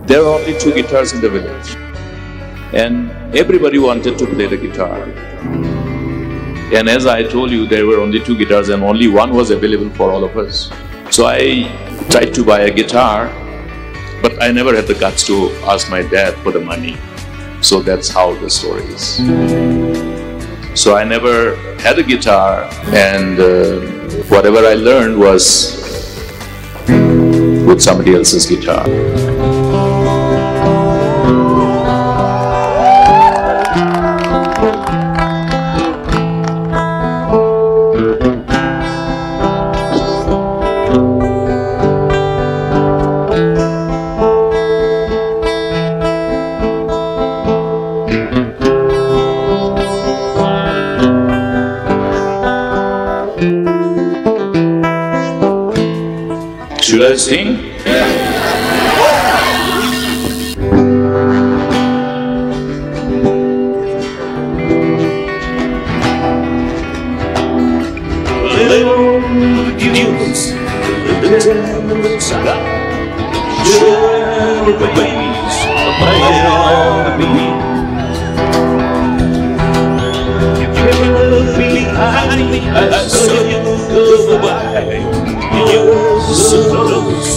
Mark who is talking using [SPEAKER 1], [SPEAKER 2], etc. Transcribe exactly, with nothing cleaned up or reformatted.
[SPEAKER 1] There were only two guitars in the village, and everybody wanted to play the guitar. And as I told you, there were only two guitars and only one was available for all of us. So I tried to buy a guitar, but I never had the guts to ask my dad for the money. So that's how the story is. So I never had a guitar, and uh, whatever I learned was with somebody else's guitar. Should I sing? Little dunes, the devil's sky, share the waves of my me. You carried me behind me, I saw you go by. You're so close.